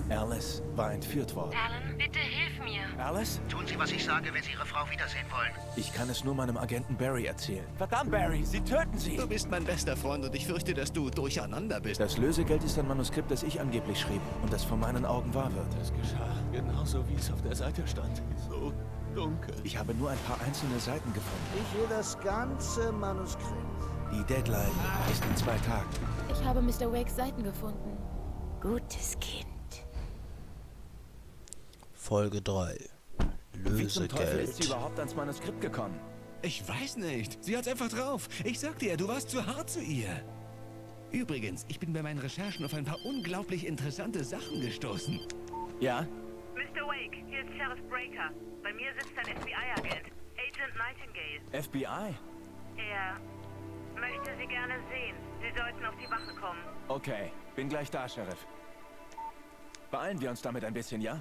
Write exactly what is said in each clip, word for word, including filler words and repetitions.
Alice war entführt worden. Alan, bitte hilf mir. Alice? Tun Sie, was ich sage, wenn Sie Ihre Frau wiedersehen wollen. Ich kann es nur meinem Agenten Barry erzählen. Verdammt, Barry, Sie töten sie! Du bist mein bester Freund und ich fürchte, dass du durcheinander bist. Das Lösegeld ist ein Manuskript, das ich angeblich schrieb und das vor meinen Augen wahr wird. Das geschah genauso, wie es auf der Seite stand. So dunkel. Ich habe nur ein paar einzelne Seiten gefunden. Ich will das ganze Manuskript. Die Deadline ist in zwei Tagen. Ich habe Mister Wakes Seiten gefunden. Gutes Kind. Folge drei. Wie zum Teufel ist sie Lösegeld. überhaupt ans Manuskript gekommen? Ich weiß nicht. Sie hat's einfach drauf. Ich sag dir, du warst zu hart zu ihr. Übrigens, ich bin bei meinen Recherchen auf ein paar unglaublich interessante Sachen gestoßen. Ja? Mister Wake, hier ist Sheriff Breaker. Bei mir sitzt ein F B I-Agent, Agent Nightingale. F B I? Er möchte Sie gerne sehen. Sie sollten auf die Wache kommen. Okay, bin gleich da, Sheriff. Beeilen wir uns damit ein bisschen, ja?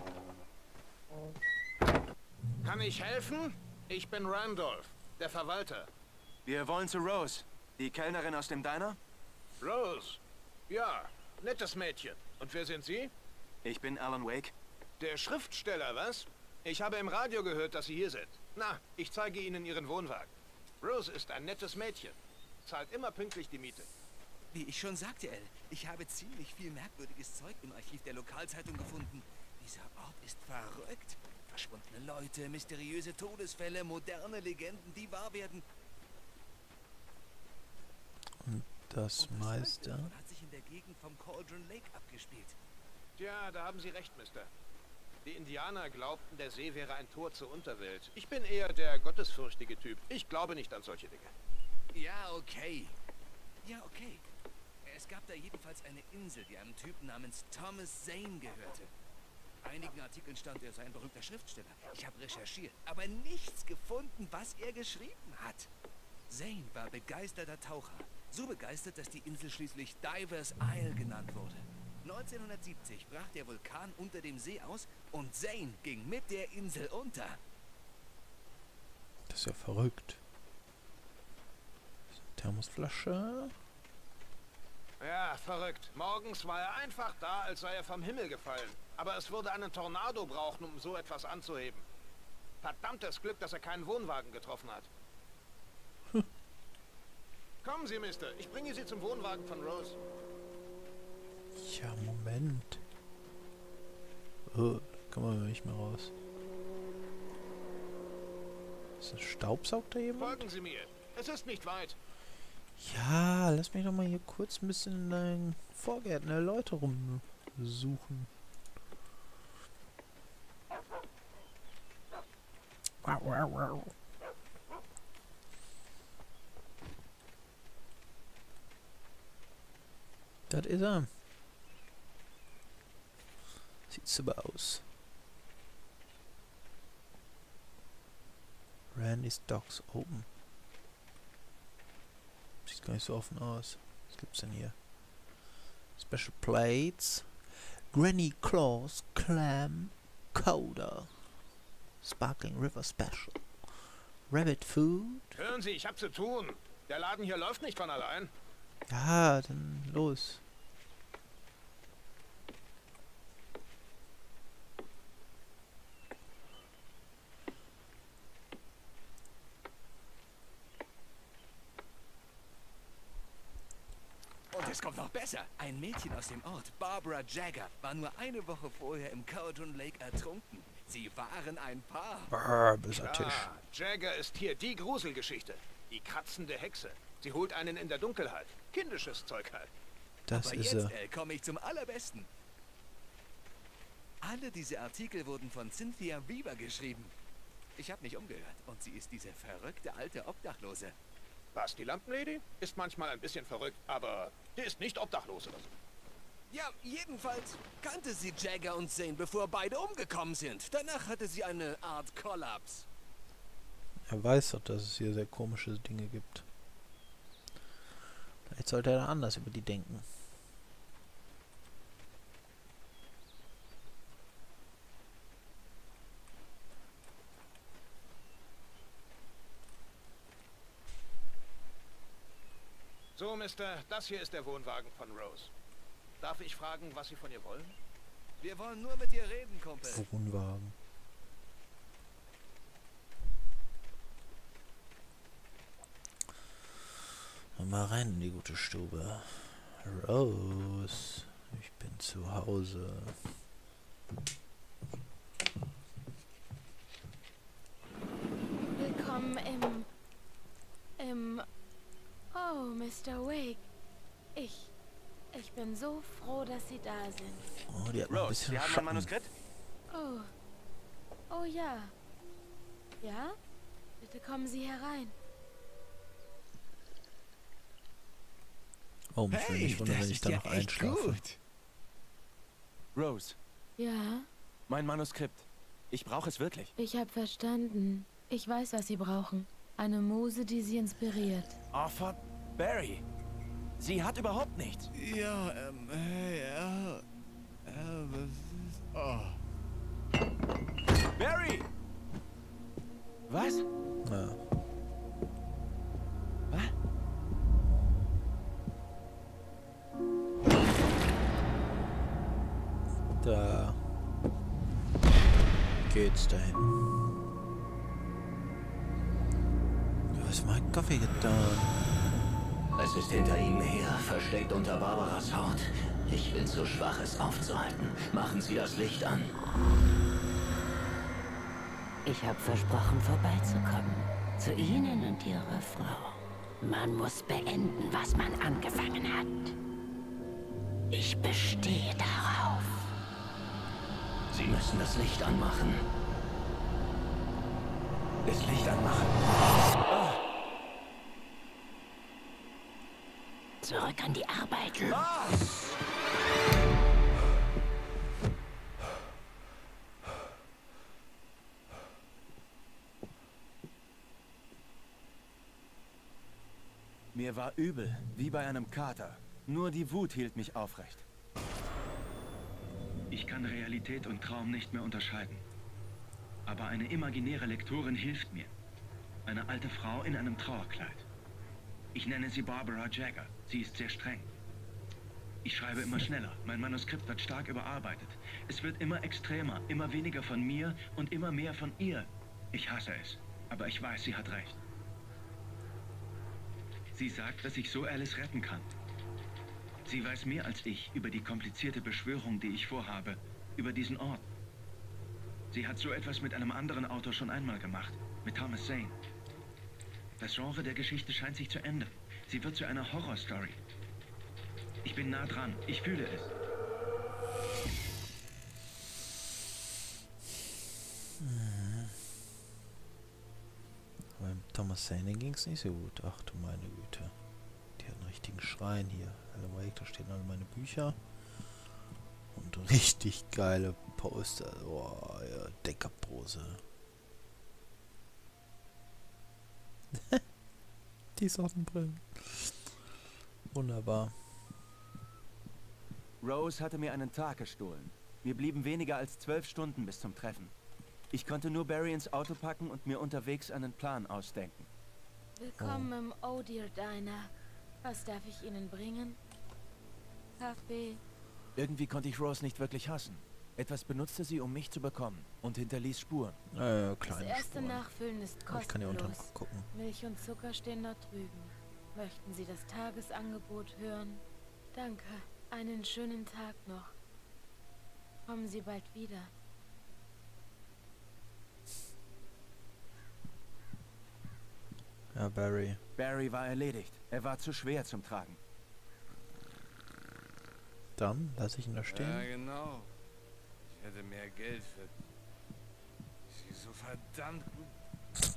Kann ich helfen? Ich bin Randolph, der Verwalter. Wir wollen zu Rose, die Kellnerin aus dem Diner. Rose? Ja, nettes Mädchen. Und wer sind Sie? Ich bin Alan Wake. Der Schriftsteller, was? Ich habe im Radio gehört, dass Sie hier sind. Na, ich zeige Ihnen Ihren Wohnwagen. Rose ist ein nettes Mädchen. Zahlt immer pünktlich die Miete. Wie ich schon sagte, Elle, ich habe ziemlich viel merkwürdiges Zeug im Archiv der Lokalzeitung gefunden. Dieser Ort ist verrückt. Verschwundene Leute, mysteriöse Todesfälle, moderne Legenden, die wahr werden. Und das Und meiste. davon hat sich in der Gegend vom Cauldron Lake abgespielt. Tja, da haben Sie recht, Mister. Die Indianer glaubten, der See wäre ein Tor zur Unterwelt. Ich bin eher der gottesfürchtige Typ. Ich glaube nicht an solche Dinge. Ja, okay. Ja, okay. Es gab da jedenfalls eine Insel, die einem Typen namens Thomas Zane gehörte. Einigen Artikeln stand, er sei ein berühmter Schriftsteller. Ich habe recherchiert, aber nichts gefunden, was er geschrieben hat. Zane war begeisterter Taucher. So begeistert, dass die Insel schließlich Divers Isle genannt wurde. neunzehnhundertsiebzig brach der Vulkan unter dem See aus und Zane ging mit der Insel unter. Das ist ja verrückt. Das ist eine Thermosflasche. Ja, verrückt. Morgens war er einfach da, als sei er vom Himmel gefallen. Aber es würde einen Tornado brauchen, um so etwas anzuheben. Verdammtes Glück, dass er keinen Wohnwagen getroffen hat. Hm. Kommen Sie, Mister. Ich bringe Sie zum Wohnwagen von Rose. Ja, Moment. Oh, da kann man nicht mehr raus. Ist das Staubsaugt da jemand? Folgen Sie mir. Es ist nicht weit. Ja, lass mich doch mal hier kurz ein bisschen in deinen Vorgärten der Leute rumsuchen. Wow, wow, wow. Das ist er. Sieht super aus. Randy's Docks open. Sieht gar nicht so offen aus. Was gibt's denn hier? Special Plates. Granny Claus Clam Coda. Sparkling River Special. Rabbit Food. Hören Sie, ich hab zu tun. Der Laden hier läuft nicht von allein. Ja, dann los. Und es kommt noch besser. Ein Mädchen aus dem Ort, Barbara Jagger, war nur eine Woche vorher im Cauldron Lake ertrunken. Sie waren ein Paar. Brrr, böser Tisch. Ah, Jagger ist hier die Gruselgeschichte. Die kratzende Hexe. Sie holt einen in der Dunkelheit. Kindisches Zeug halt. Das Aber ist jetzt er. äh, komme ich zum allerbesten. Alle diese Artikel wurden von Cynthia Weaver geschrieben. Ich habe mich umgehört und sie ist diese verrückte alte Obdachlose. Was, die Lampenlady? Ist manchmal ein bisschen verrückt, aber die ist nicht obdachlos oder so. Ja, jedenfalls kannte sie Jagger und Zane, bevor beide umgekommen sind. Danach hatte sie eine Art Kollaps. Er weiß doch, dass es hier sehr komische Dinge gibt. Vielleicht sollte er da anders über die denken. So, Mister, das hier ist der Wohnwagen von Rose. Darf ich fragen, was Sie von ihr wollen? Wir wollen nur mit dir reden, Kumpel. Wohnwagen. Mal rein in die gute Stube. Rose, ich bin zu Hause. Willkommen im... im... Oh, Mister Wake. Ich... Ich bin so froh, dass Sie da sind. Oh, die hat noch ein Rose, bisschen Sie haben ein Schatten. Manuskript? Oh. Oh ja. Ja? Bitte kommen Sie herein. Oh, mich will nicht wundern, wenn ich da noch einschlafe. Rose, Ja? mein Manuskript. Ich brauche es wirklich. Ich habe verstanden. Ich weiß, was Sie brauchen. Eine Muse, die Sie inspiriert. Arthur Barry. Sie hat überhaupt nichts. Ja, ähm, ja. Ja, was ist... Oh. Barry! Was? Ja. Was? Da geht's dahin. Du hast meinen Kaffee getan. Es ist hinter ihm her, versteckt unter Barbaras Haut. Ich bin zu schwach, es aufzuhalten. Machen Sie das Licht an. Ich habe versprochen, vorbeizukommen. Zu Ihnen und Ihrer Frau. Man muss beenden, was man angefangen hat. Ich bestehe darauf. Sie müssen das Licht anmachen. Das Licht anmachen. Oh. Zurück an die Arbeit. Ah! Mir war übel, wie bei einem Kater. Nur die Wut hielt mich aufrecht. Ich kann Realität und Traum nicht mehr unterscheiden. Aber eine imaginäre Lektorin hilft mir. Eine alte Frau in einem Trauerkleid. Ich nenne sie Barbara Jagger. Sie ist sehr streng. Ich schreibe immer schneller. Mein Manuskript wird stark überarbeitet. Es wird immer extremer, immer weniger von mir und immer mehr von ihr. Ich hasse es, aber ich weiß, sie hat recht. Sie sagt, dass ich so Alice retten kann. Sie weiß mehr als ich über die komplizierte Beschwörung, die ich vorhabe, über diesen Ort. Sie hat so etwas mit einem anderen Autor schon einmal gemacht, mit Thomas Zane. Das Genre der Geschichte scheint sich zu ändern. Sie wird zu einer Horrorstory. Ich bin nah dran, ich fühle es. Hm. Beim Thomas Zane ging es nicht so gut. Ach du meine Güte. Die hat einen richtigen Schrein hier. Alan Wake, da stehen alle meine Bücher. Und richtig geile Poster. Boah, ja, Deckerpose. Die Sonnenbrillen. Wunderbar. Rose hatte mir einen Tag gestohlen. Mir blieben weniger als zwölf Stunden bis zum Treffen. Ich konnte nur Barry ins Auto packen und mir unterwegs einen Plan ausdenken. Willkommen im Oh Dear Diner. Was darf ich Ihnen bringen? Kaffee? Irgendwie konnte ich Rose nicht wirklich hassen. Etwas benutzte sie, um mich zu bekommen und hinterließ Spuren. Äh, Das kleine erste Spuren. Nachfüllen ist Aber ich kann hier unten kostenlos. gucken. Milch und Zucker stehen dort drüben. Möchten Sie das Tagesangebot hören? Danke. Einen schönen Tag noch. Kommen Sie bald wieder. Ja, Barry. Barry war erledigt. Er war zu schwer zum Tragen. Dann lasse ich ihn da stehen. Ja, genau. Ich hätte mehr Geld für... Sie ist so verdammt gut.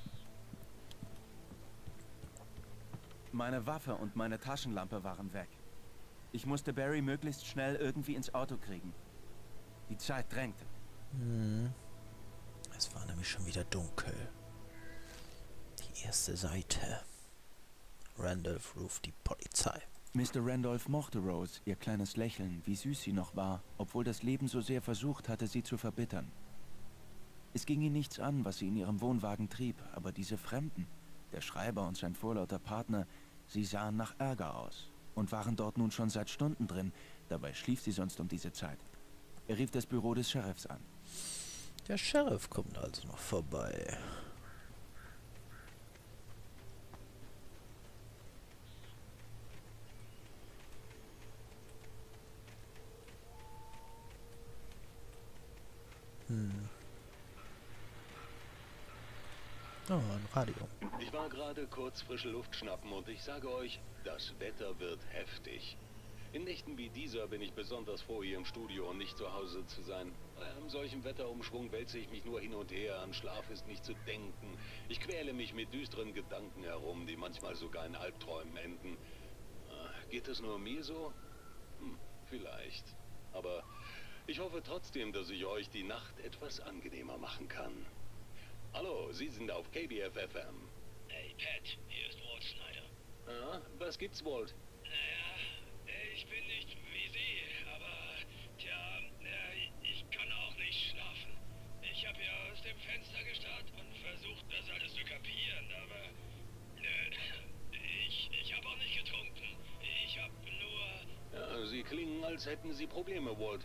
Meine Waffe und meine Taschenlampe waren weg. Ich musste Barry möglichst schnell irgendwie ins Auto kriegen. Die Zeit drängte. Hm. Es war nämlich schon wieder dunkel. Die erste Seite. Randolph ruft die Polizei. Mister Randolph mochte Rose, ihr kleines Lächeln, wie süß sie noch war, obwohl das Leben so sehr versucht hatte, sie zu verbittern. Es ging ihn nichts an, was sie in ihrem Wohnwagen trieb, aber diese Fremden, der Schreiber und sein vorlauter Partner, sie sahen nach Ärger aus und waren dort nun schon seit Stunden drin, dabei schlief sie sonst um diese Zeit. Er rief das Büro des Sheriffs an. Der Sheriff kommt also noch vorbei. Hm. Oh, ein Radio. Ich war gerade kurz frische Luft schnappen und ich sage euch, das Wetter wird heftig. In Nächten wie dieser bin ich besonders froh, hier im Studio und nicht zu Hause zu sein. Bei einem solchen Wetterumschwung wälze ich mich nur hin und her, an Schlaf ist nicht zu denken. Ich quäle mich mit düsteren Gedanken herum, die manchmal sogar in Albträumen enden. Geht es nur mir so? Hm, vielleicht. Aber ich hoffe trotzdem, dass ich euch die Nacht etwas angenehmer machen kann. Hallo, Sie sind auf K B F F M. Hey Pat, hier ist Walt Schneider. Ja, was gibt's, Walt? Naja, ich bin nicht wie Sie, aber tja, ich kann auch nicht schlafen. Ich habe ja aus dem Fenster gestarrt und versucht, das alles zu kapieren, aber äh, ich, ich habe auch nicht getrunken. Ich habe nur... Ja, Sie klingen, als hätten Sie Probleme, Walt.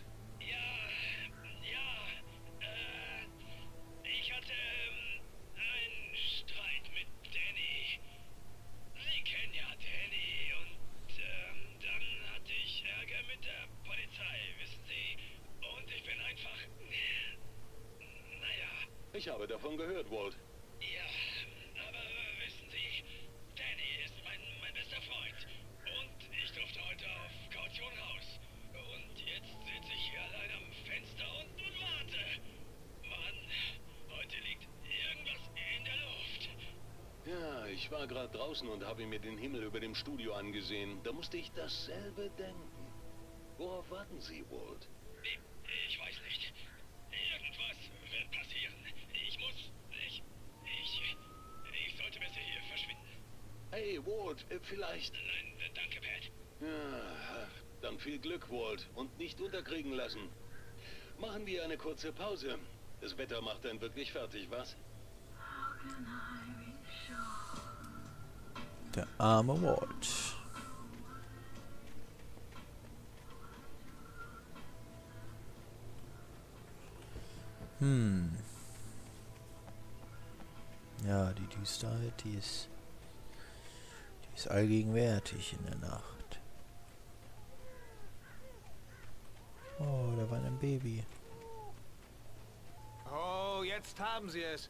Ich habe davon gehört, Walt. Ja, aber wissen Sie, Danny ist mein, mein bester Freund. Und ich durfte heute auf Kaution raus. Und jetzt sitze ich hier allein am Fenster und, und warte. Mann, heute liegt irgendwas in der Luft. Ja, ich war gerade draußen und habe mir den Himmel über dem Studio angesehen. Da musste ich dasselbe denken. Worauf warten Sie, Walt? Ich, ich weiß nicht. Irgendwas wird passieren. Ich muss... Ich... Ich... Ich sollte besser hier verschwinden. Hey, Walt, vielleicht... Nein, danke, Pat. Ja, dann viel Glück, Walt. Und nicht unterkriegen lassen. Machen wir eine kurze Pause. Das Wetter macht einen wirklich fertig, was? Der arme Walt. Hm. Ja, die Düsterheit, die ist, die ist allgegenwärtig in der Nacht. Oh, da war ein Baby. Oh, jetzt haben sie es.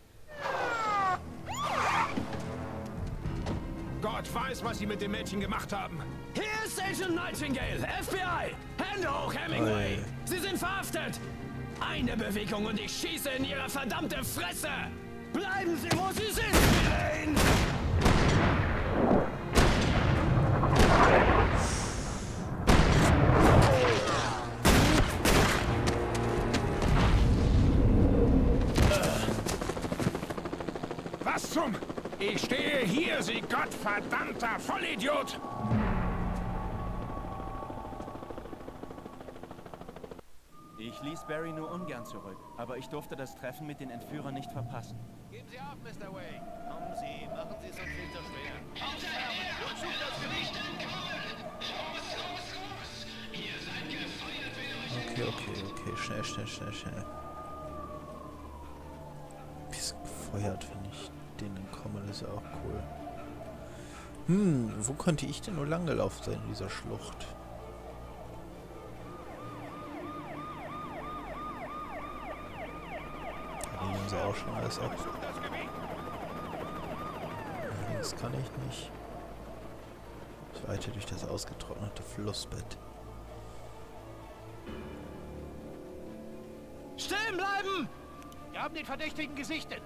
Gott weiß, was sie mit dem Mädchen gemacht haben. Hier ist Agent Nightingale, F B I. Hände hoch, Hemingway. Oi. Sie sind verhaftet. Eine Bewegung und ich schieße in Ihre verdammte Fresse! Bleiben Sie, wo Sie sind, Villain! Was zum... Ich stehe hier, Sie gottverdammter Vollidiot! Ich ließ Barry nur ungern zurück, aber ich durfte das Treffen mit den Entführern nicht verpassen. Geben Sie auf, Mister Wake. Kommen Sie, machen Sie es uns nicht so schwer. Aufwärmen und sucht das Gewicht! Okay, okay, okay. Schnell, schnell, schnell, schnell. Bisschen gefeuert, wenn ich denen entkomme, das ist ja auch cool. Hm, wo könnte ich denn nur lang gelaufen sein in dieser Schlucht? Da nehmen sie auch schon alles ab. Das kann ich nicht. Ich weite durch das ausgetrocknete Flussbett. Stehen bleiben! Wir haben den Verdächtigen gesichtet.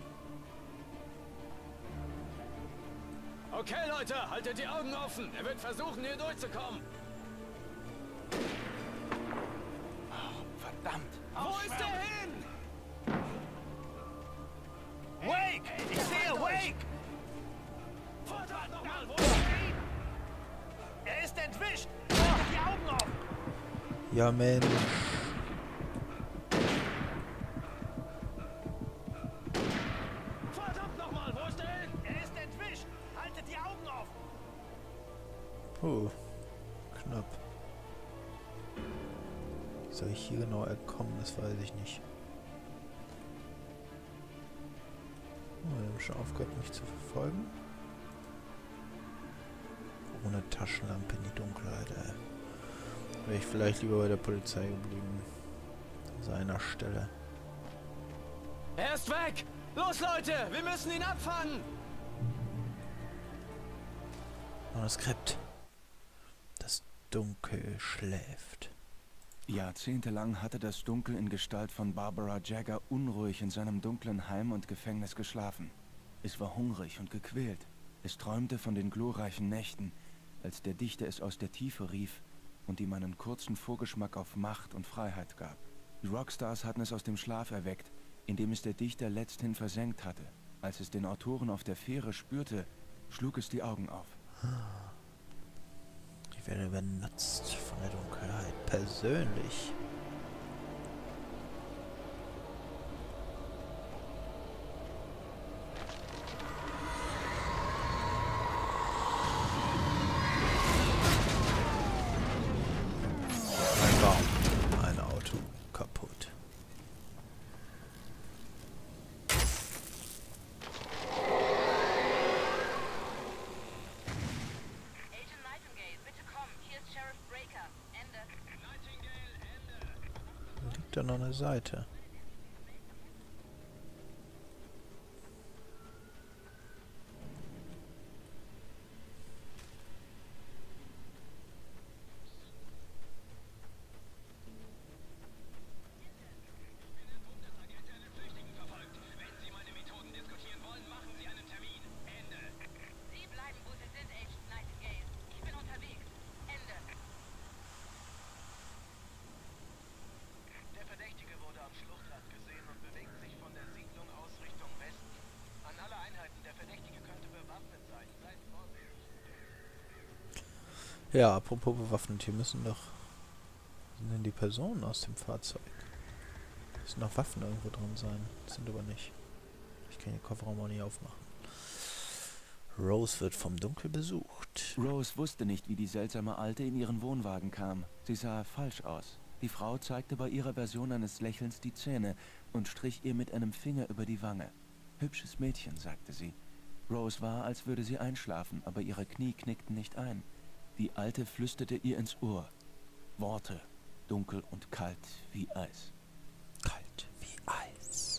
Okay, Leute, haltet die Augen offen. Er wird versuchen, hier durchzukommen. Oh, verdammt. Wo ist er hin? Wake! Ich sehe Wake! Verdammt nochmal, wo ist er? Er ist entwischt! Haltet die Augen auf! Ja, Mensch. Verdammt nochmal, wo ist er hin? Er ist entwischt! Haltet die Augen auf! Puh, knapp. Ist soll ich hier genau entkommen? Das weiß ich nicht. Oh, wir haben schon aufgehört, mich zu verfolgen. Ohne Taschenlampe in die Dunkelheit, ey. Wäre ich vielleicht lieber bei der Polizei geblieben. An seiner Stelle. Er ist weg! Los, Leute! Wir müssen ihn abfangen! Manuskript. Das Dunkel schläft. Jahrzehntelang hatte das Dunkel in Gestalt von Barbara Jagger unruhig in seinem dunklen Heim und Gefängnis geschlafen. Es war hungrig und gequält. Es träumte von den glorreichen Nächten, als der Dichter es aus der Tiefe rief und ihm einen kurzen Vorgeschmack auf Macht und Freiheit gab. Die Rockstars hatten es aus dem Schlaf erweckt, indem es der Dichter letzthin versenkt hatte. Als es den Autoren auf der Fähre spürte, schlug es die Augen auf. Ich werde benutzt von der Dunkelheit persönlich. Ein Baum, ein Auto, kaputt. Liegt dann an der Seite. Ja, apropos bewaffnet, hier müssen doch... Was sind denn die Personen aus dem Fahrzeug? Müssen noch Waffen irgendwo drin sein. Sind aber nicht. Ich kann den Kofferraum auch nicht aufmachen. Rose wird vom Dunkel besucht. Rose wusste nicht, wie die seltsame Alte in ihren Wohnwagen kam. Sie sah falsch aus. Die Frau zeigte bei ihrer Version eines Lächelns die Zähne und strich ihr mit einem Finger über die Wange. Hübsches Mädchen, sagte sie. Rose war, als würde sie einschlafen, aber ihre Knie knickten nicht ein. Die Alte flüsterte ihr ins Ohr. Worte, dunkel und kalt wie Eis. Kalt wie Eis.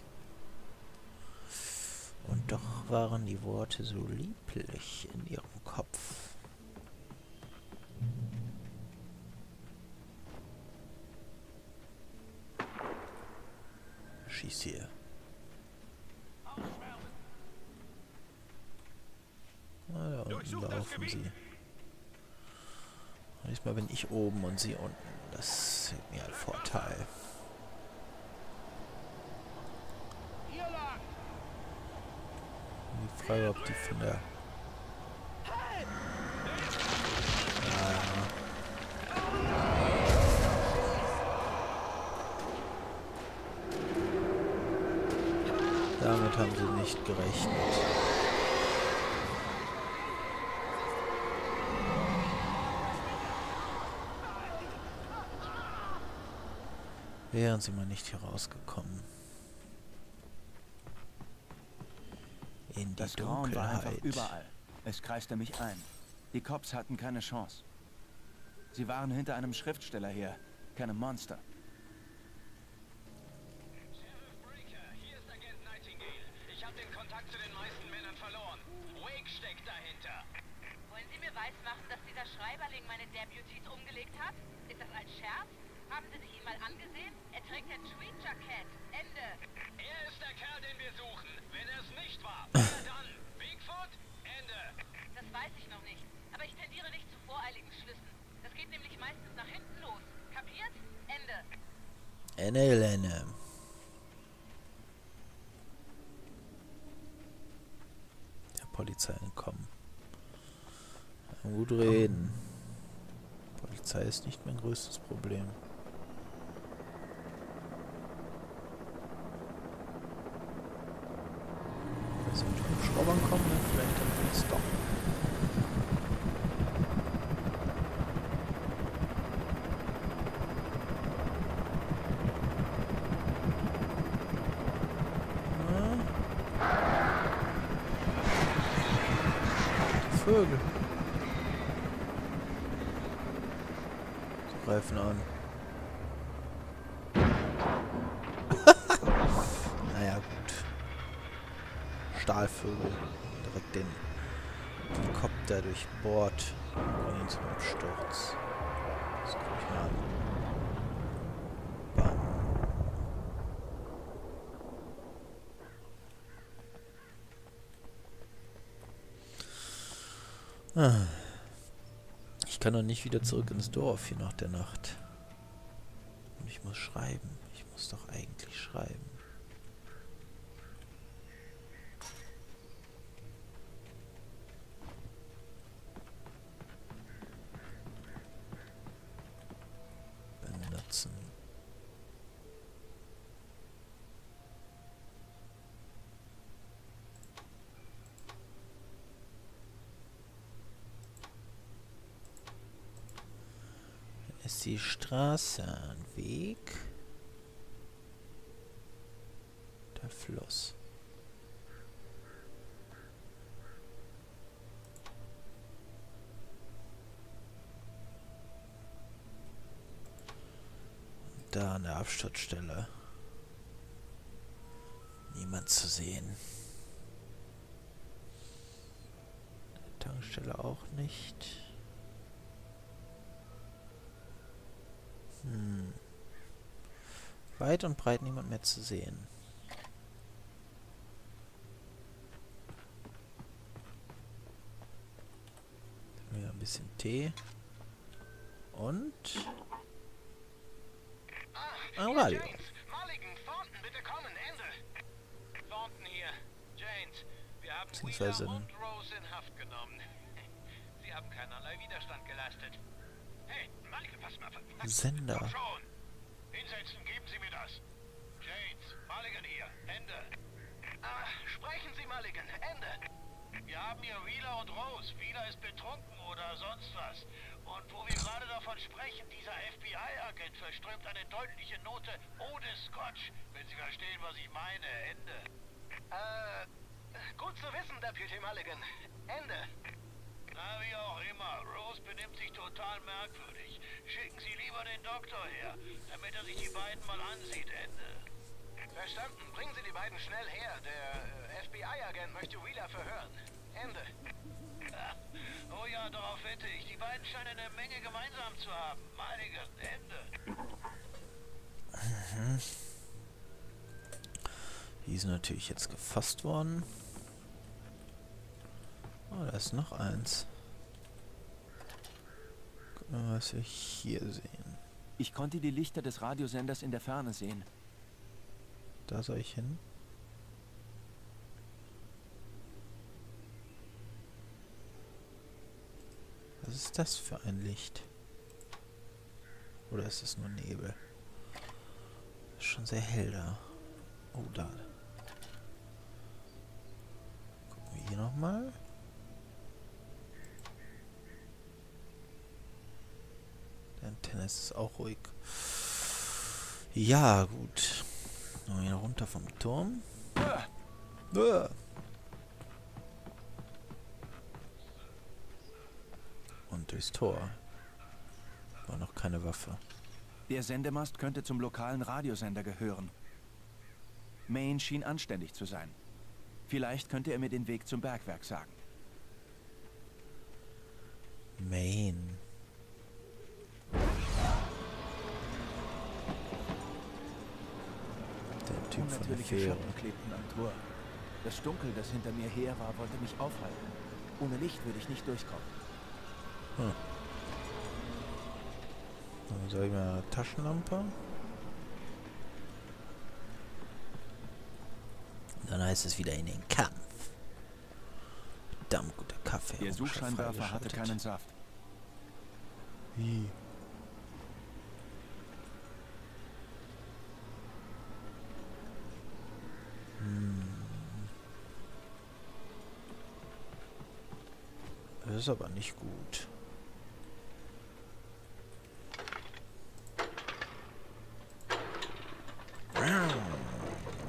Und doch waren die Worte so lieblich in ihrem Kopf. Schieß hier. Na, da unten laufen sie. Diesmal bin ich oben und sie unten. Das ist mir ein Vorteil. Die Frage, ob die von der... Ah. Damit haben sie nicht gerechnet. Wären sie mal nicht hier rausgekommen. In die Das Grauen war einfach Dunkelheit. überall. Es kreiste mich ein. Die Cops hatten keine Chance. Sie waren hinter einem Schriftsteller her, keine Monster. Sheriff Breaker, hier ist Agent Nightingale. Ich habe den Kontakt zu den meisten Männern verloren. Wake steckt dahinter. Wollen Sie mir weismachen, dass dieser Schreiberling meine Deputies umgelegt hat? Ist das ein Scherz? Haben Sie sich ihn mal angesehen? Er trägt ein Tweed-Jackett. Ende. Er ist der Kerl, den wir suchen. Wenn er es nicht war, wer dann? Bigfoot? Ende. Das weiß ich noch nicht. Aber ich tendiere nicht zu voreiligen Schlüssen. Das geht nämlich meistens nach hinten los. Kapiert? Ende. Enne, Lenne. Der Polizei entkommen. Gut reden. Polizei ist nicht mein größtes Problem. Wenn sie mit Hubschraubern kommen, dann vielleicht dann geht's doch. Vögel. So greifen an. Naja, gut. Stahlvögel. Direkt den Helikopter durchbohrt. Und ihn zum Absturz. Das guck ich mal an. Bam. Ich kann doch nicht wieder zurück ins Dorf hier nach der Nacht. Und ich muss schreiben. Ich muss doch eigentlich schreiben. Benutzen. Ist die Straße ein Weg? Der Fluss. Und da an der Absturzstelle. Niemand zu sehen. Der Tankstelle auch nicht. Hm. Weit und breit niemand mehr zu sehen. Wieder ein bisschen Tee. Und ein Radio. Mulligan, Thornton, bitte kommen, Ende. Thornton hier. Janes, wir haben Beziehungsweise Wheeler und Rose in Haft genommen. Sie haben keinerlei Widerstand geleistet. Hey, Mulligan, pass mal. Sender. Komm schon. Hinsetzen, geben Sie mir das. Janes, Mulligan hier. Ende. Ah, sprechen Sie, Mulligan. Ende. Wir haben hier Wheeler und Rose. Wheeler ist betrunken oder sonst was. Und wo wir gerade davon sprechen, dieser F B I-Agent verströmt eine deutliche Note ohne Scotch. Wenn Sie verstehen, was ich meine. Ende. Äh, gut zu wissen, Deputy Mulligan. Ende. Na, wie auch immer. Rose benimmt sich total merkwürdig. Schicken Sie lieber den Doktor her, damit er sich die beiden mal ansieht. Ende. Verstanden. Bringen Sie die beiden schnell her. Der äh, F B I-Agent möchte Wheeler verhören. Ende. Oh ja, darauf wette ich. Die beiden scheinen eine Menge gemeinsam zu haben. Mulligan, Ende. Mhm. Die ist natürlich jetzt gefasst worden. Oh, da ist noch eins. Gucken wir mal, was wir hier sehen. Ich konnte die Lichter des Radiosenders in der Ferne sehen. Da soll ich hin. Was ist das für ein Licht? Oder ist es nur Nebel? Ist schon sehr hell da. Oh, da. Gucken wir hier nochmal. Der Antenne ist auch ruhig. Ja, gut. Noch hier runter vom Turm. Ah. Und durchs Tor. War noch keine Waffe. Der Sendemast könnte zum lokalen Radiosender gehören. Maine schien anständig zu sein. Vielleicht könnte er mir den Weg zum Bergwerk sagen. Maine. Der Typ von der Fähre. Schatten klebten am Tor. Das Dunkel, das hinter mir her war, wollte mich aufhalten. Ohne Licht würde ich nicht durchkommen. Hm. Dann sag ich mal Taschenlampe. Dann heißt es wieder in den Kampf. Verdammt guter Kaffee. Der Suchscheinwerfer hatte keinen Saft. Wie? Hm. Das ist aber nicht gut.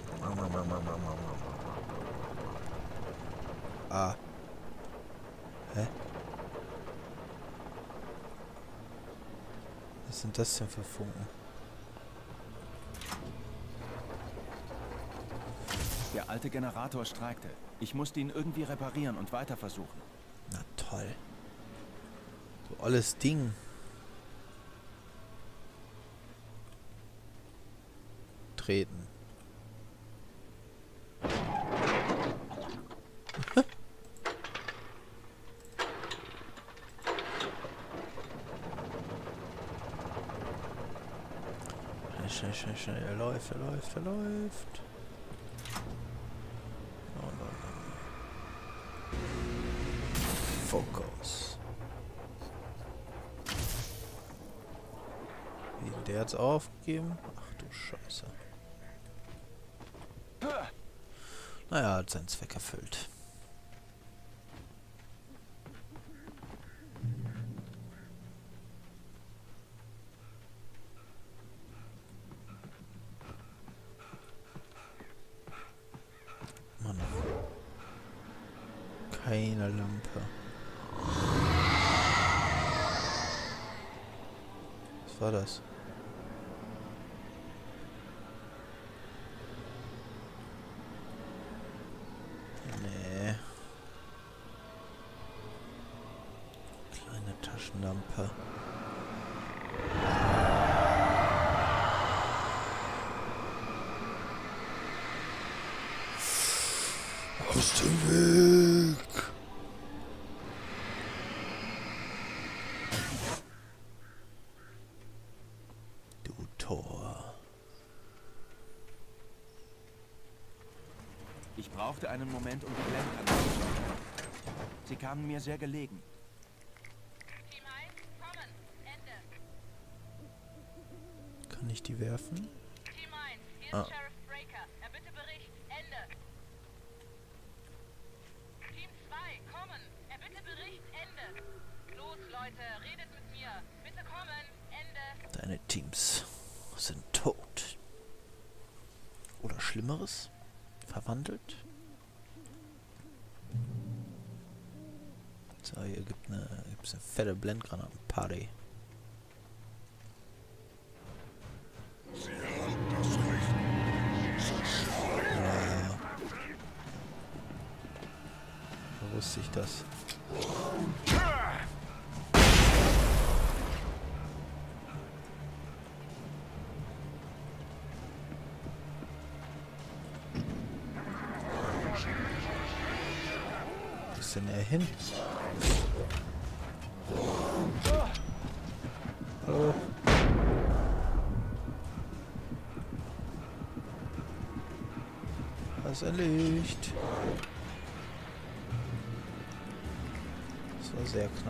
Ah. Hä? Was sind das denn für Funken? Der alte Generator streikte. Ich musste ihn irgendwie reparieren und weiter versuchen. Na toll. So alles Ding. Treten. Schnell, schnell, schnell. Er läuft, er läuft, er läuft. Oh, no, no. Fokus. Wie, der hat's aufgegeben? Ach du Scheiße. Naja, hat seinen Zweck erfüllt. Mann. Keine Lampe. Was war das? Nee. Kleine Taschenlampe. Aus dem Weg! Du Tor. Ich brauchte einen Moment, um die Blenden anzuschauen. Sie kamen mir sehr gelegen. Team eins, kommen. Ende. Kann ich die werfen? Team eins, hier ist Ah. Sheriff Breaker. Erbitte Bericht. Ende. Team zwei, kommen. Erbitte Bericht. Ende. Los, Leute, redet mit mir. Bitte kommen. Ende. Deine Teams sind tot. Oder Schlimmeres? Verwandelt? So, hier gibt eine, gibt's eine fette Blendgranaten-Party. Sie haben das Recht zu schreien. Ja. So wusste ich das. Wo ist denn er hin? Hallo? Was ein Licht. Das war sehr knapp.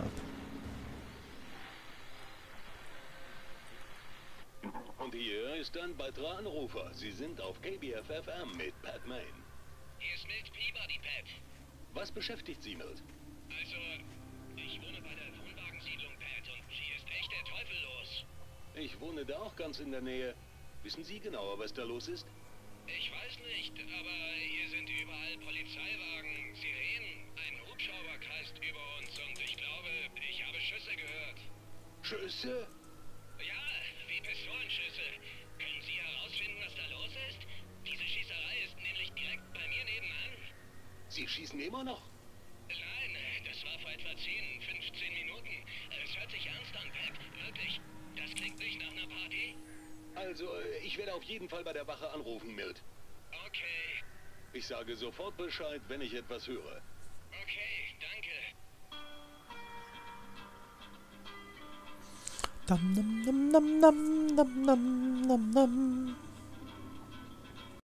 Und hier ist ein weiterer Anrufer. Sie sind auf K B F F M mit Pat Main. Hier ist Milt Peabody, Pat. Was beschäftigt Sie, Milt? Also, ich wohne bei der Wohnwagensiedlung, Pat, und hier ist echt der Teufel los. Ich wohne da auch ganz in der Nähe. Wissen Sie genauer, was da los ist? Ich weiß nicht, aber hier sind überall Polizeiwagen, Sirenen, ein Hubschrauber kreist über uns und ich glaube, ich habe Schüsse gehört. Schüsse? Ja, wie Pistolenschüsse. Können Sie herausfinden, was da los ist? Diese Schießerei ist nämlich direkt bei mir nebenan. Sie schießen immer noch? Nein, das war vor etwa zehn, fünfzehn Minuten. Es hört sich ernst an, Pat. Wirklich. Das klingt nicht nach einer Party. Also, äh, ich werde auf jeden Fall bei der Wache anrufen, Milt. Okay. Ich sage sofort Bescheid, wenn ich etwas höre. Okay, danke. Dam, dam, dam, dam, dam, dam, dam, dam.